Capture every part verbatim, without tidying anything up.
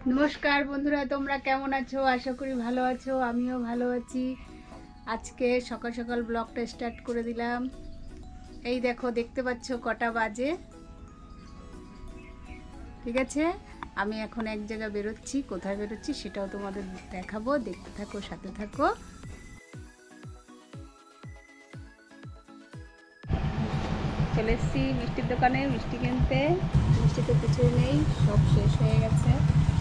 नमस्कार बंधुरा तोमरा केमन आछो आशा करी भालो आछो आमिओ भालो आछि। आज के सकाल सकाल ब्लगटा स्टार्ट करे दिलाम। এই দেখো দেখতে পাচ্ছো কটা বাজে। ঠিক আছে, আমি এখন এক জায়গা বেরোচ্ছি, কোথায় বেরোচ্ছি সেটাও তোমাদের দেখাবো, দেখতে থাকো, সাথে থাকো। চলে এসেছি মিষ্টির দোকানে মিষ্টি কিনতে। মিষ্টি তো কিছুই নেই, সব শেষ হয়ে গেছে।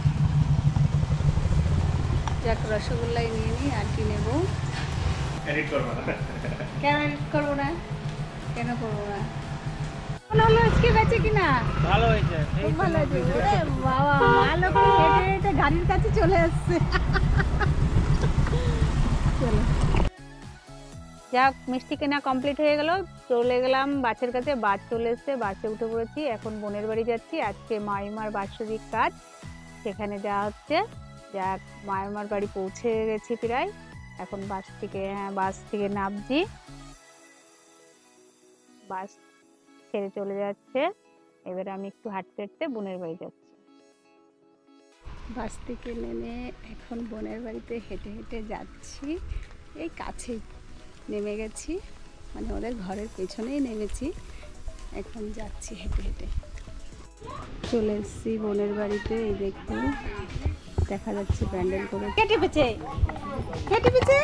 যাক রসগোল্লাই নিয়ে নিই, আর কি নেবো। এডিট করবো না কেন? এডিট করবো না কেন করবো না? মনে হলো আজকে বেঁচে কিনা ভালো হয়েছে, খুব ভালো হয়েছে। ওরে বাবা, ভালো করে হেঁটে হেঁটে গাড়ির কাছে চলে আসছে। চলো যাক, মিষ্টি কেনা কমপ্লিট হয়ে গেল। চলে গেলাম বাসের কাছে, বাস চলে এসছে, বাসে উঠে পড়েছি। এখন বোনের বাড়ি যাচ্ছি, আজকে মাইমার বাৎসরিক কাজ, সেখানে যাওয়া হচ্ছে। যাক, মাইমার বাড়ি পৌঁছে গেছি প্রায়। এখন বাস থেকে হ্যাঁ বাস থেকে নামছি, বাস ছেড়ে চলে যাচ্ছে। এবারে আমি একটু হাঁটতে হাঁটতে বোনের বাড়ি যাচ্ছি। বাস থেকে নেমে এখন বোনের বাড়িতে হেঁটে হেঁটে যাচ্ছি। এই কাছেই নেমে গেছি, মানে ওদের ঘরের পেছনেই নেমেছি। এখন যাচ্ছি হেঁটে হেঁটে। চলে এসেছি বোনের বাড়িতে। এই দেখুন, দেখা যাচ্ছে প্যান্ডেল করে। কেটে পেছে কেটে পেছে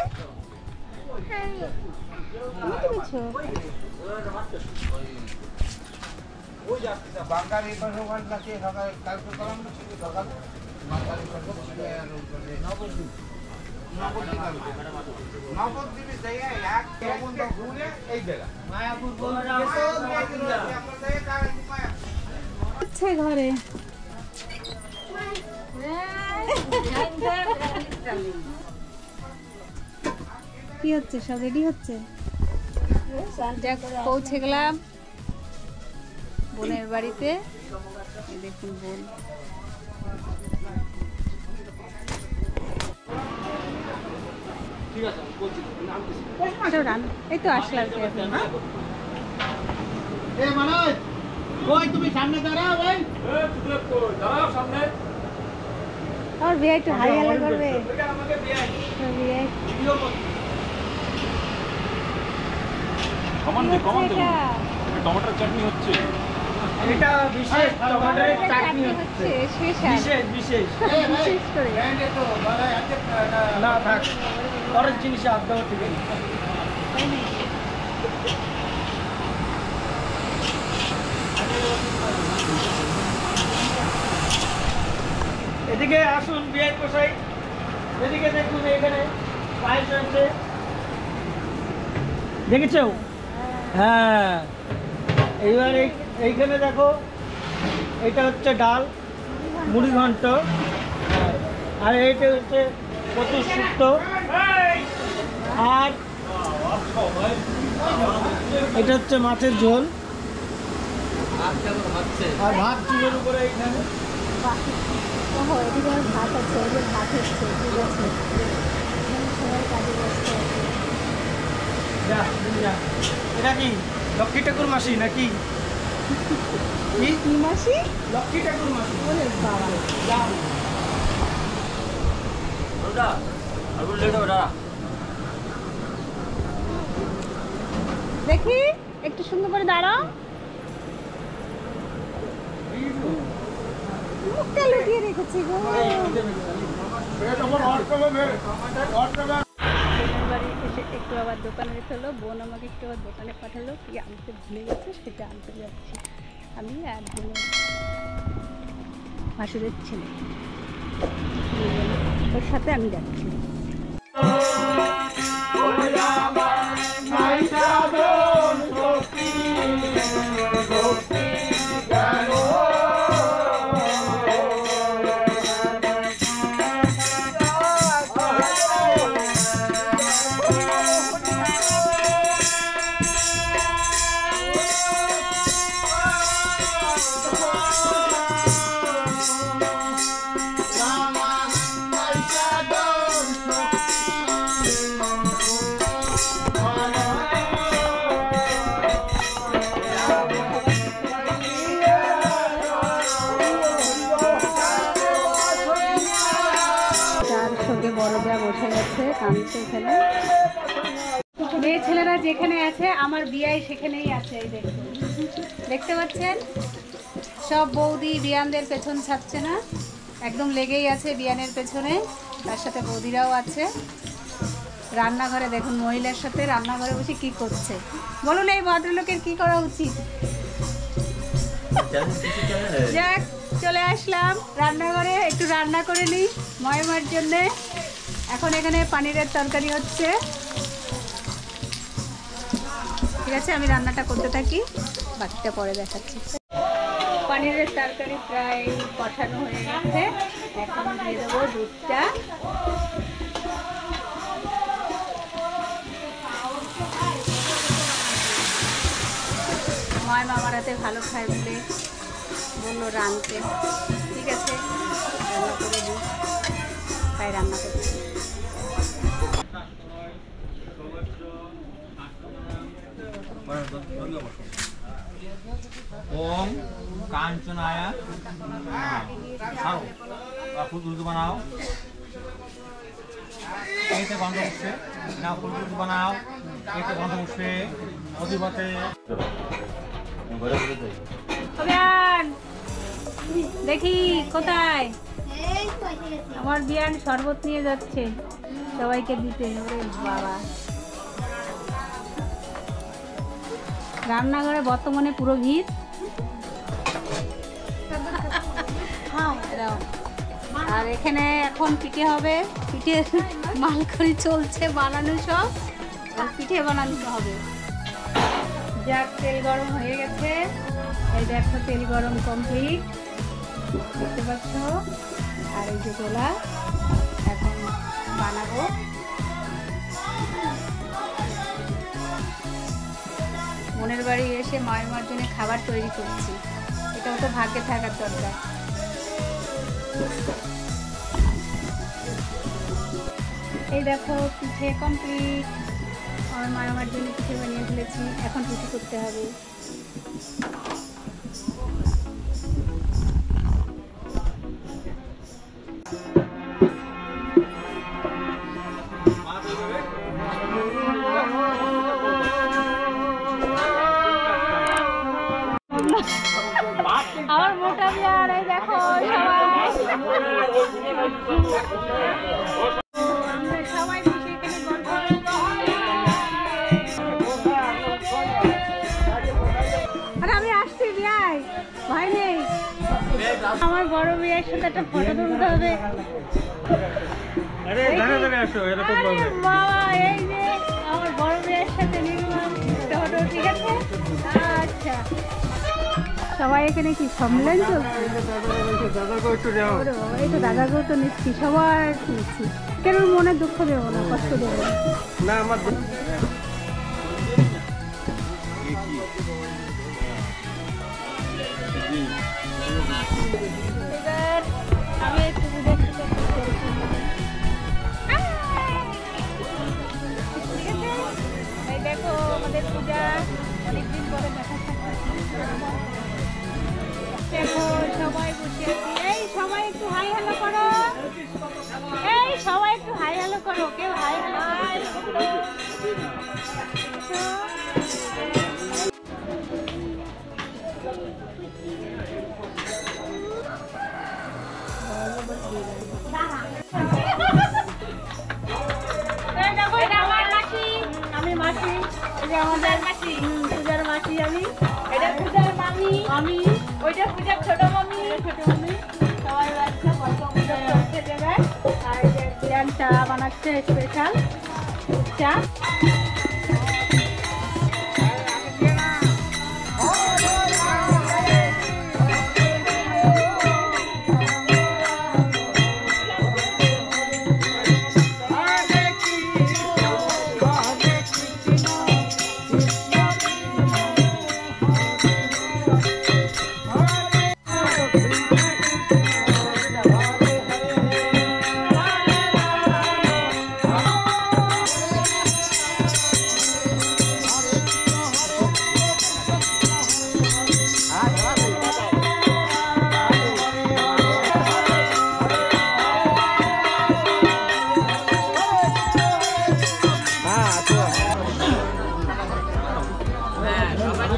ঘরে কি হচ্ছে? সব রেডি হচ্ছে। পৌঁছে গেলাম বোনের বাড়িতে। দেখুন বোন, এই তো আসলাম। তুমি সামনে দাঁড়াও, ভাই দাঁড়াও সামনে। আর ভিআই তো হাই হ্যালো করবে। আমাকে ভিআই ভিআই ভিডিও কর। কমান দে কমান দে। টমেটোর চাটনি হচ্ছে, এটা বিশেষ টমেটোর চাটনি হচ্ছে, স্পেশাল বিশেষ বিশেষ বিশেষ করে ব্র্যান্ডে তো বলা আছে না থাক। পরের জিনিস আদ দাও, ঠিক আছে? এদিকে আসুন বিআই কোসাই, এদিকে দেখুন, এখানে পায়েস হয়েছে, দেখেছো? হ্যাঁ, এইবার এইখানে দেখো, এটা হচ্ছে ডাল মুড়ি ঘন্ট, আর এইটা হচ্ছে কচুর শুক্তো, আর এটা হচ্ছে মাছের ঝোল, আর ভাত চুলের উপরে এইখানে ভাত আছে, ভাত হচ্ছে। ঠিক আছে, সবাই কাজে ব্যস্ত আছে। এটা কি লক্ষ্মী ঠাকুর মাসি নাকি? কি মাসি? লক্ষ্মী ঠাকুর মাসি। বলে বাবা দেখি একটু সুন্দর করে দাঁড়াও। মুখটা লুকিয়ে রেখেছি গো। বাড়ি এসে একটু আবার দোকানে যেতে হলো। বোন আমাকে একটু আবার দোকানে পাঠালো, কি আনতে ভুলে গেছে সেটা আনতে যাচ্ছি আমি আর বোনের ভাসুরের ছেলে, ওর সাথে আমি যাচ্ছি। আছে আমার বিয়াই সেখানেই আছে। এই দেখুন, দেখতে পাচ্ছেন সব বৌদি বিয়ানদের পেছন ছাড়ছে না, একদম লেগেই আছে বিয়ানের পেছনে। তার সাথে বৌদিরাও আছে। রান্নাঘরে দেখুন মহিলার সাথে রান্নাঘরে বসে কি করছে বলুন, এই ভদ্রলোকের কি করা উচিত? যাক, চলে আসলাম রান্নাঘরে, একটু রান্না করে নিই ময়মার জন্যে। এখন এখানে পানিরের তরকারি হচ্ছে। ঠিক আছে, আমি রান্নাটা করতে থাকি, বাকিটা পরে দেখাচ্ছি। পানিরের তরকারি প্রায় কষানো হয়ে গেছে, এখন দিয়ে দেবো দুধটা। ময় মামার হাতে ভালো খায় বলে বললো রাঁধতে। ঠিক আছে, রান্না করে দিই, তাই রান্না করছি। ओम कांचनाया खाओ फुल दूध बनाओ, ऐसे बंद उठे ना, फुल दूध बनाओ, ऐसे बंद उठे अधिपते দেখি কোথায় আমার বিয়ান শরবত নিয়ে যাচ্ছে সবাইকে দিতে। ওরে বাবা, রান্নাঘরে বর্তমানে পুরো ভিড়। আর এখানে এখন পিঠে হবে, পিঠে মালখড়ি চলছে বানানো, সব পিঠে বানানো হবে। যাক, তেল গরম হয়ে গেছে, এই দেখো তেল গরম কমপ্লিট, দেখতে পাচ্ছ। আর এই যে গোলা এখন বানাবো। মনের বাড়ি এসে মায়ের মার জন্য খাবার তৈরি করছি, এটাও তো ভাগ্যে থাকার দরকার। এই দেখো পিঠে কমপ্লিট, আমার মা আমার জন্য পিঠে বানিয়ে ফেলেছি, এখন পিঠে করতে হবে। আমার মোটা বিয়ার, এই দেখো সবাই বসে এখানে গল্প। আরে আমি আসছি বিয়াই, ভাই নেই। আমার বড় বিয়ের সাথে একটা ফটো তুলতে হবে। বাবা, এই যে আমার বড় বিয়ের সাথে নির্মাণ ফটো, ঠিক আছে? আচ্ছা, সবাই এখানে কি সম্মেলন চলছে? এই তো দাদাকেও তো নিচ্ছি, সবার নিচ্ছি। কেন মনে দুঃখ দেবো না, কষ্ট দেবো না। আমার আমি একটু এই দেখো আমাদের পূজা অনেকদিন পরে দেখা দেখো, সবাই বসে আছি। এই সবাই একটু হাই হ্যালো করো, এই সবাই একটু হাই হ্যালো করো, কেউ হাই হ্যালো। আমি মাসি, আমাদের মাসি, পূজার মাসি আমি, এটা পূজার মামি, আমি ওইটা পূজার ছোট মামি, ছোট মামি সবাই বাচ্চা গল্প পূজা করতে দেবে। আর এই যে বিয়ান চা বানাচ্ছে, স্পেশাল চা।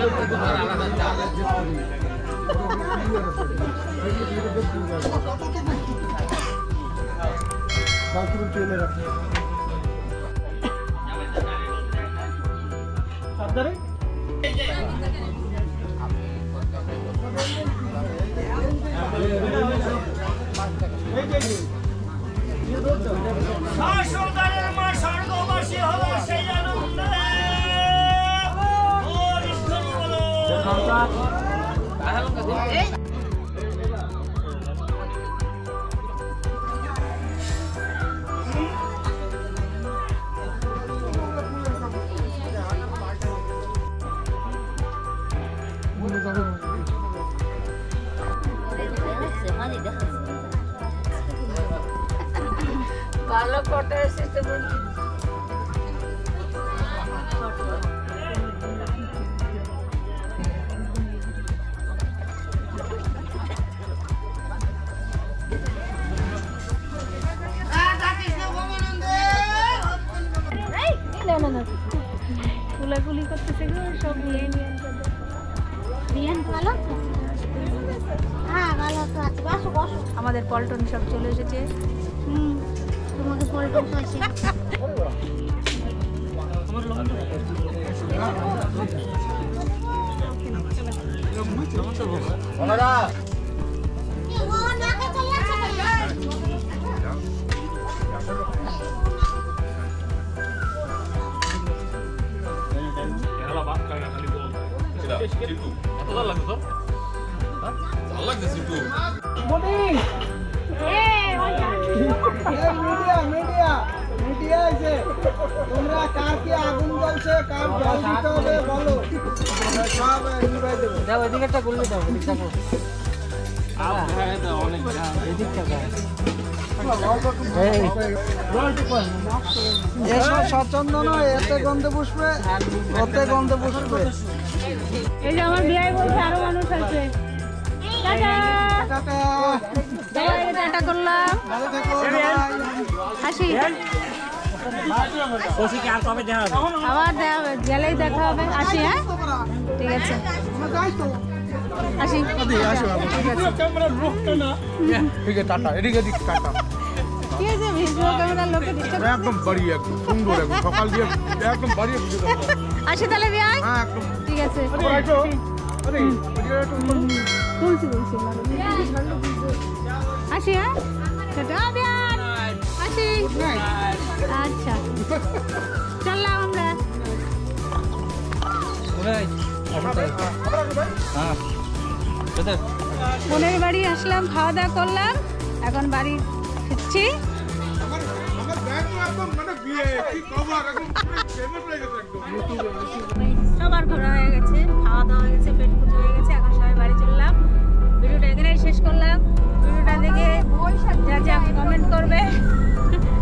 ভালো ফটো এসেছে বলছি। কুলাকুলি করতেছে গো সব নিয়ে নিয়ে বিয়ান ভালো। হ্যাঁ ভালো তো আছে, বসো বসো। আমাদের পল্টন সব চলে এসেছে। হুম তোমাকে পল্টন হয়েছে। তোমরা কার কি আগুন জ্বলছে, কার জল দিতে হবে বলো, সব নিভাই দেবো। দাও এদিকে একটা গুল্লি দাও, এদিকে দেখো। সচন্দন এতে গন্ধে পুষবে, ওতে গন্ধে পুষবে। এই যে আমার বিয়ে বলছে আরো মানুষ আছে। টাটা টাটা, টাটা করলাম। ভালো থেকো হাসি আবার দেখা হবে, গেলেই দেখা হবে। আসি হ্যাঁ ঠিক আছে, আসি ঠিক আছে টাটা, এদিকে দিক টাটা। ঠিক আছে, ভিডিও ক্যামেরার লোকে ডিস্টার্ব একদম বাড়ি, একদম সুন্দর, একদম সকাল দিয়ে একদম বাড়ি। আসি তাহলে বিয়াই। হ্যাঁ একদম ঠিক আছে, তুলছি তুলছি আসি হ্যাঁ টাটা বিয়াই, আসি। আচ্ছা চললাম আমরা। বোনের বাড়ি আসলাম, খাওয়া দাওয়া করলাম, এখন বাড়ি ফিরছি। সবার ঘোরা হয়ে গেছে, খাওয়া দাওয়া হয়ে গেছে, পেট পুজো হয়ে গেছে, এখন সবাই বাড়ি চললাম। ভিডিওটা এখানেই শেষ করলাম। ভিডিওটা দেখে যা যা কমেন্ট করবে